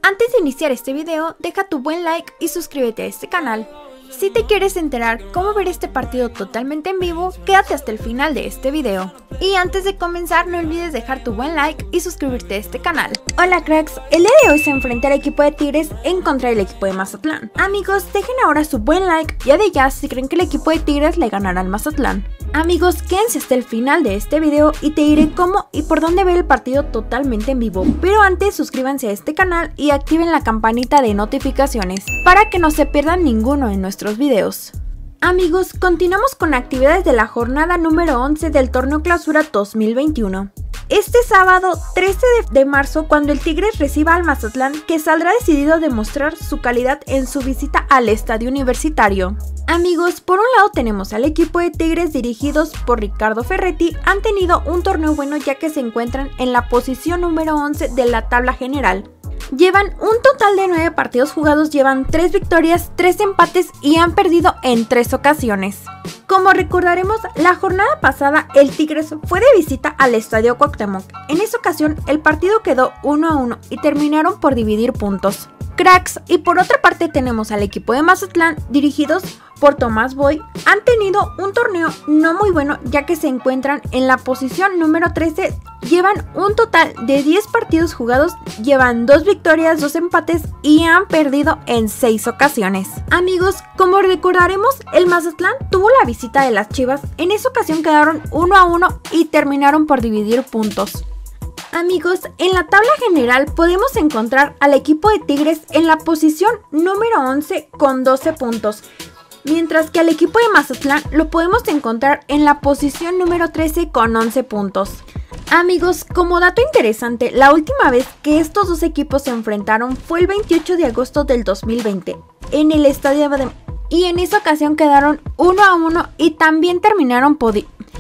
Antes de iniciar este video, deja tu buen like y suscríbete a este canal. Si te quieres enterar cómo ver este partido totalmente en vivo, quédate hasta el final de este video. Y antes de comenzar, no olvides dejar tu buen like y suscribirte a este canal. Hola cracks, el día de hoy se enfrenta el equipo de Tigres en contra del equipo de Mazatlán. Amigos, dejen ahora su buen like y de ya si creen que el equipo de Tigres le ganará al Mazatlán. Amigos, quédense hasta el final de este video y te diré cómo y por dónde ver el partido totalmente en vivo. Pero antes suscríbanse a este canal y activen la campanita de notificaciones para que no se pierdan ninguno de nuestros videos. Amigos, continuamos con actividades de la jornada número 11 del Torneo Clausura 2021. Este sábado 13 de marzo, cuando el Tigres reciba al Mazatlán, que saldrá decidido a demostrar su calidad en su visita al Estadio Universitario. Amigos, por un lado tenemos al equipo de Tigres dirigidos por Ricardo Ferretti. Han tenido un torneo bueno ya que se encuentran en la posición número 11 de la tabla general. Llevan un total de 9 partidos jugados, llevan 3 victorias, 3 empates y han perdido en 3 ocasiones. Como recordaremos, la jornada pasada el Tigres fue de visita al Estadio Cuauhtémoc. En esa ocasión el partido quedó 1-1 y terminaron por dividir puntos. Cracks, y por otra parte tenemos al equipo de Mazatlán dirigidos por Tomás Boy. Han tenido un torneo no muy bueno ya que se encuentran en la posición número 13. Llevan un total de 10 partidos jugados, llevan 2 victorias, 2 empates y han perdido en 6 ocasiones. Amigos, como recordaremos, el Mazatlán tuvo la visita de las Chivas. En esa ocasión quedaron 1-1 y terminaron por dividir puntos. Amigos, en la tabla general podemos encontrar al equipo de Tigres en la posición número 11 con 12 puntos. Mientras que al equipo de Mazatlán lo podemos encontrar en la posición número 13 con 11 puntos. Amigos, como dato interesante, la última vez que estos dos equipos se enfrentaron fue el 28 de agosto del 2020 en el estadio de... Y en esa ocasión quedaron 1-1 y también terminaron por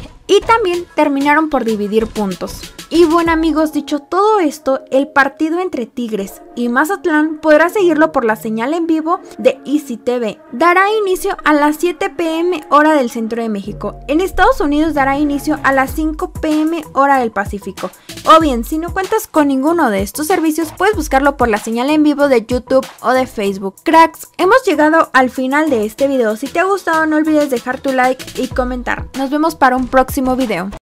dividir puntos. Y bueno amigos, dicho todo esto, el partido entre Tigres y Mazatlán podrá seguirlo por la señal en vivo de Easy TV. Dará inicio a las 7 p.m. hora del centro de México. En Estados Unidos dará inicio a las 5 p.m. hora del Pacífico. O bien, si no cuentas con ninguno de estos servicios, puedes buscarlo por la señal en vivo de YouTube o de Facebook. Cracks, hemos llegado al final de este video. Si te ha gustado, no olvides dejar tu like y comentar. Nos vemos para un próximo video.